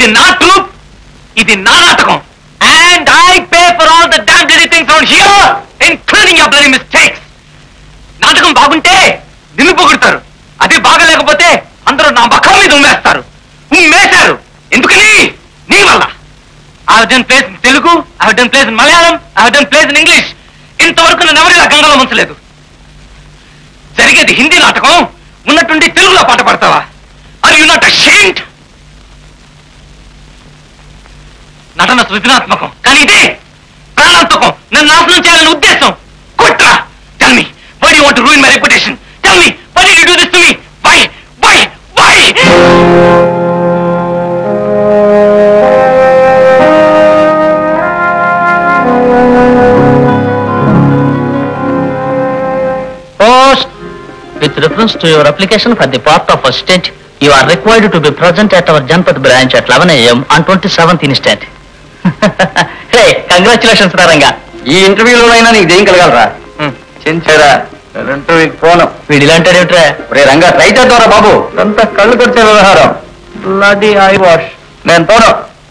ఇది నా ట్రూప్, ఇది నా నాటకం. And I pay for all the damn dirty things around here, including your bloody mistakes. నాటకం బాగుంటే నిన్ను పొగుడతారు, అది బాగలేకపోతే అందరూ నా బక్క మీద ఉమ్మేస్తారు. ఉమ్మేశారు ఎందుకని? నీ వల్ల. I have done plays in Telugu, I have done plays in Malayalam, I have done plays in English. ఇంతవరకు నన్ను ఎవరు ఇలా గంగలో ముంచలేదు. జరిగేది హిందీ నాటకం, ఉన్నట్టుండి తెలుగులో పాట పాడతావా? Are you not ashamed? నటన సృజనాత్మకం, కానీ ఇదే ప్రాణాంతకం. నన్ను నాశనం చేయాలని ఉద్దేశం. కుట్ర. Tell me, why do you want to ruin my reputation? Tell me, why did you do this to me? Why? Post. With reference to your application for the post of assistant, you are required to be present at our Janpat branch at 11 a.m. on 27th instant. Hey, congratulations, Ranga. ఈ ఇంటర్వ్యూలోనైనా నీకు దేం కలగలరా? చెంచారా phone వీడిలాంటాడేమిట్రా? రే Ranga, try చేద్దాంరా బాబు. అంతా కళ్ళు కొడిచే వ్యవహారం. Bloody eye wash. నేను తోను.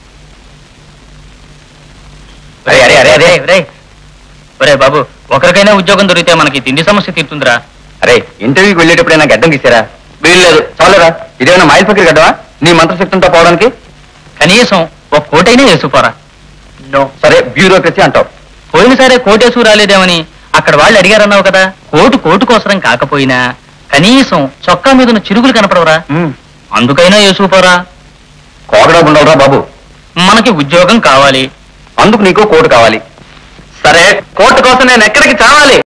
ఒరే బాబు, ఒకరికైనా ఉద్యోగం దొరికితే మనకి తిండి సమస్య తీరుతుందిరా. అరే, ఇంటర్వ్యూకి వెళ్ళేటప్పుడైనా గడ్డం గీసారా? వీల్లేదు. చాలురా. ఇదేమైనా మైల్ ఫకీర్ గడ్డమా నీ మంత్రశక్తితో పోవడానికి? కనీసం ఒక కోటైనా వేసుకోరా. సరే, బ్యూరోక్రసీ అంటావు. పోయినసారే కోటేసు రాలేదేమని అక్కడ వాళ్ళు అడిగారన్నావు కదా. కోటు కోసరం కాకపోయినా కనీసం చొక్కా మీద ఉన్న చిరుగులు కనపడవరా? అందుకైనా వేసుకుపోరా. కోగడా ఉండవురా బాబు. మనకి ఉద్యోగం కావాలి, అందుకు నీకు కోటు కావాలి. సరే, కోర్టు కోసం నేను ఎక్కడికి చావాలి?